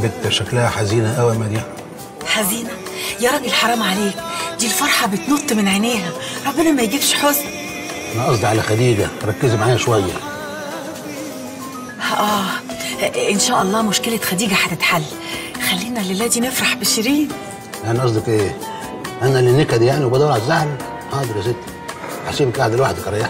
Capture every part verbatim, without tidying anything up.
بنت شكلها حزينه قوي يا مديحه. حزينه؟ يا راجل حرام عليك، دي الفرحه بتنط من عينيها، ربنا ما يجيبش حزن. انا قصدي على خديجه، ركزي معايا شويه. اه ان شاء الله مشكله خديجه هتتحل، خلينا الليله دي نفرح بشيرين. يعني قصدك ايه؟ انا اللي نكد يعني وبدور على الزعل؟ حاضر يا ستي، هسيبك قاعده لوحدك اريحك.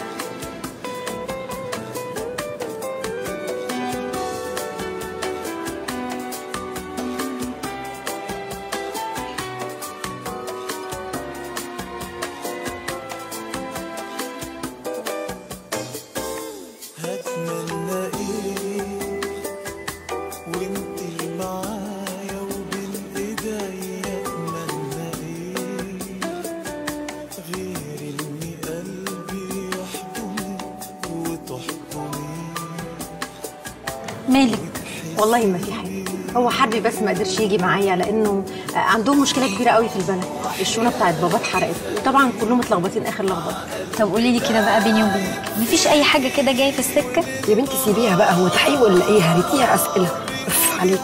مالك؟ والله ما في حاجه، هو حربي بس ما قدرش يجي معايا لانه عندهم مشكله كبيره قوي في البلد، الشونه بتاعت بابا اتحرقت وطبعا كلهم متلخبطين اخر لخبطه. طب قولي لي كده بقى بيني وبينك، مفيش اي حاجه كده جايه في السكه؟ يا بنتي سيبيها بقى، هو تحقيق ولا ايه؟ هريتيها اسئله اف عليكي.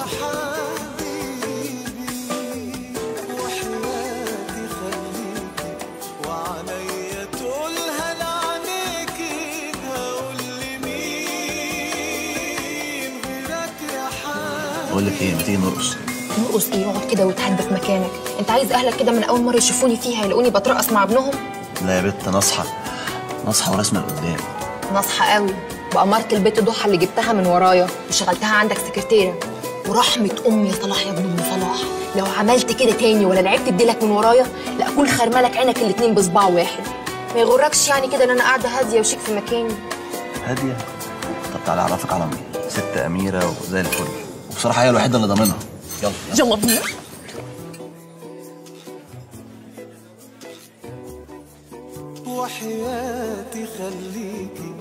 بقول لك ايه، ما تيجي نرقص؟ نرقص ايه؟ اقعد كده وتهدى في مكانك، انت عايز اهلك كده من اول مره يشوفوني فيها يلاقوني بترقص مع ابنهم؟ لا يا بت، نصحى نصحى ورسمه لقدام. نصحى قوي بأمارة البت ضحى اللي جبتها من ورايا وشغلتها عندك سكرتيره، ورحمه امي يا صلاح يا ابن ام صلاح لو عملت كده تاني ولا لعبت بديلك من ورايا لا اكون خرملك عينك الاتنين بصباع واحد. ما يغركش يعني كده ان انا قاعده هاديه وشيك في مكاني. هاديه؟ طب تعالى اعرفك على امي، ست اميره وزي الفل، وبصراحه هي الوحيده اللي ضامنها. يلا يلا بينا. وحياتي خليكي،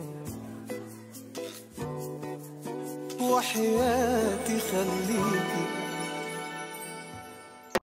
وحياتي خليكي